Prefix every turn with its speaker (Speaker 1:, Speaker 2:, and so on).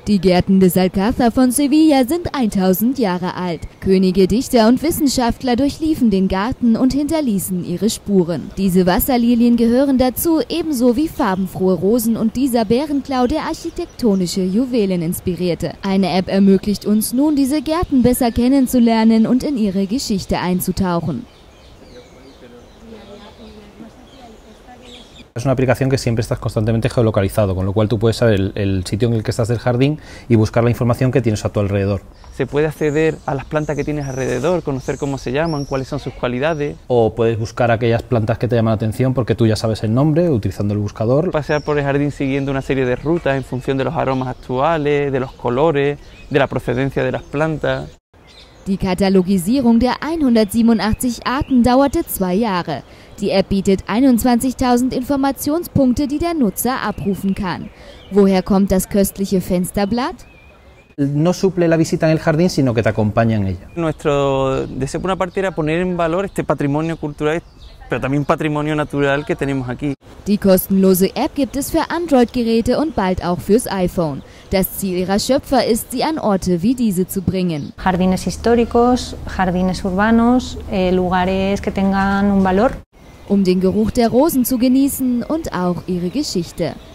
Speaker 1: Die Gärten des Alcázar von Sevilla sind 1000 Jahre alt. Könige, Dichter und Wissenschaftler durchliefen den Garten und hinterließen ihre Spuren. Diese Wasserlilien gehören dazu, ebenso wie farbenfrohe Rosen und dieser Bärenklau, der architektonische Juwelen inspirierte. Eine App ermöglicht uns nun, diese Gärten besser kennenzulernen und in ihre Geschichte einzutauchen.
Speaker 2: Es una aplicación que siempre estás constantemente geolocalizado, con lo cual tú puedes saber el sitio en el que estás del jardín y buscar la información que tienes a tu alrededor.
Speaker 3: Se puede acceder a las plantas que tienes alrededor, conocer cómo se llaman, cuáles son sus cualidades.
Speaker 2: O puedes buscar aquellas plantas que te llaman la atención porque tú ya sabes el nombre utilizando el buscador.
Speaker 3: Pasear por el jardín siguiendo una serie de rutas en función de los aromas actuales, de los colores, de la procedencia de las plantas.
Speaker 1: Die Katalogisierung der 187 Arten dauerte 2 Jahre. Die App bietet 21.000 Informationspunkte, die der Nutzer abrufen kann. Woher kommt das köstliche Fensterblatt?
Speaker 2: No suple la visita en el jardín, sino que te acompaña en ella.
Speaker 3: Nuestro deseo por una parte era poner en valor este patrimonio cultural, pero también patrimonio natural que tenemos aquí.
Speaker 1: Die kostenlose App gibt es für Android-Geräte und bald auch fürs iPhone. Das Ziel ihrer Schöpfer ist, sie an Orte wie diese zu bringen.
Speaker 4: Jardines históricos, jardines urbanos, lugares que tengan un valor.
Speaker 1: Um den Geruch der Rosen zu genießen und auch ihre Geschichte.